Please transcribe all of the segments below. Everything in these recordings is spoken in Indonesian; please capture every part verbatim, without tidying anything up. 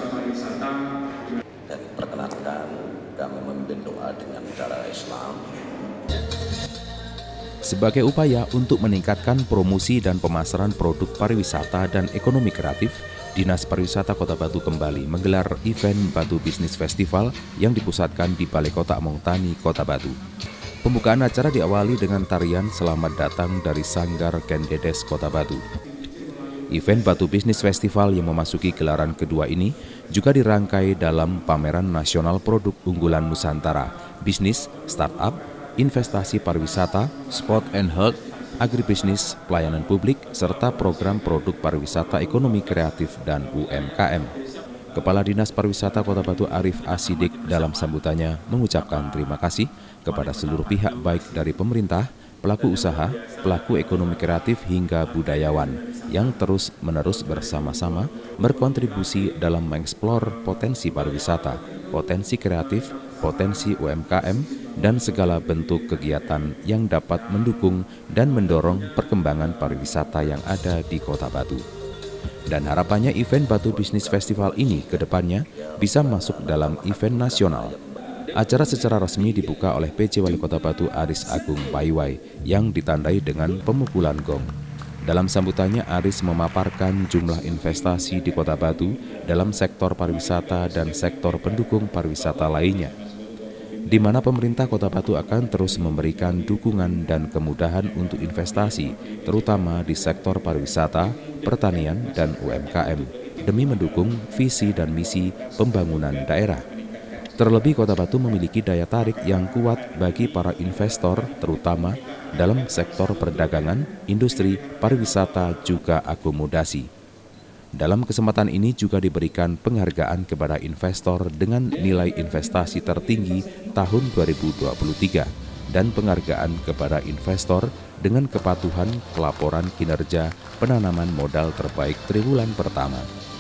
Dan perkenankan kami memimpin doa dengan cara Islam. Sebagai upaya untuk meningkatkan promosi dan pemasaran produk pariwisata dan ekonomi kreatif, Dinas Pariwisata Kota Batu kembali menggelar event Batu Business Festival yang dipusatkan di Balai Kota Among Tani, Kota Batu. Pembukaan acara diawali dengan tarian Selamat Datang dari Sanggar Kendedes, Kota Batu. Event Batu Business Festival yang memasuki gelaran kedua ini juga dirangkai dalam pameran nasional produk unggulan Nusantara, bisnis, startup, investasi pariwisata, sport and health, agribisnis, pelayanan publik, serta program produk pariwisata ekonomi kreatif dan U M K M. Kepala Dinas Pariwisata Kota Batu Arif Asidik dalam sambutannya mengucapkan terima kasih kepada seluruh pihak baik dari pemerintah, pelaku usaha, pelaku ekonomi kreatif hingga budayawan yang terus-menerus bersama-sama berkontribusi dalam mengeksplor potensi pariwisata, potensi kreatif, potensi U M K M, dan segala bentuk kegiatan yang dapat mendukung dan mendorong perkembangan pariwisata yang ada di Kota Batu. Dan harapannya event Batu Business Festival ini ke depannya bisa masuk dalam event nasional. Acara secara resmi dibuka oleh P J Wali Kota Batu Aris Agung Paiwai yang ditandai dengan pemukulan gong. Dalam sambutannya, Aris memaparkan jumlah investasi di Kota Batu dalam sektor pariwisata dan sektor pendukung pariwisata lainnya, di mana pemerintah Kota Batu akan terus memberikan dukungan dan kemudahan untuk investasi, terutama di sektor pariwisata, pertanian, dan U M K M, demi mendukung visi dan misi pembangunan daerah. Terlebih Kota Batu memiliki daya tarik yang kuat bagi para investor, terutama dalam sektor perdagangan, industri, pariwisata, juga akomodasi. Dalam kesempatan ini juga diberikan penghargaan kepada investor dengan nilai investasi tertinggi tahun dua ribu dua puluh tiga dan penghargaan kepada investor dengan kepatuhan pelaporan kinerja penanaman modal terbaik triwulan pertama.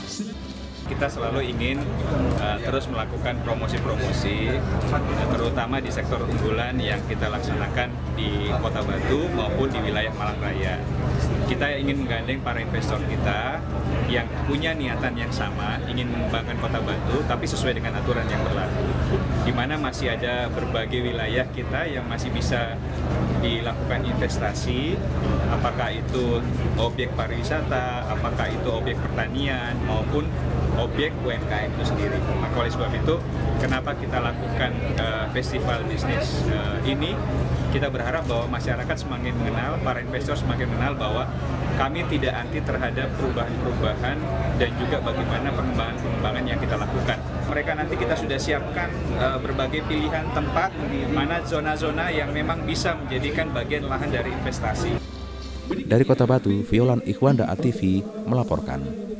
Kita selalu ingin uh, terus melakukan promosi-promosi, uh, terutama di sektor unggulan yang kita laksanakan di Kota Batu maupun di wilayah Malang Raya. Kita ingin menggandeng para investor kita yang punya niatan yang sama, ingin mengembangkan Kota Batu, tapi sesuai dengan aturan yang berlaku. Di mana masih ada berbagai wilayah kita yang masih bisa dilakukan investasi, apakah itu objek pariwisata, apakah itu objek pertanian, maupun objek U M K M itu sendiri. Maka oleh sebab itu, kenapa kita lakukan uh, festival bisnis uh, ini? Kita berharap bahwa masyarakat semakin mengenal, para investor semakin mengenal bahwa kami tidak anti terhadap perubahan-perubahan dan juga bagaimana pengembangan-pengembangan yang kita lakukan. Mereka nanti kita sudah siapkan uh, berbagai pilihan tempat, di mana zona-zona yang memang bisa menjadikan bagian lahan dari investasi. Dari Kota Batu, Violan Ikhwanda A T V melaporkan.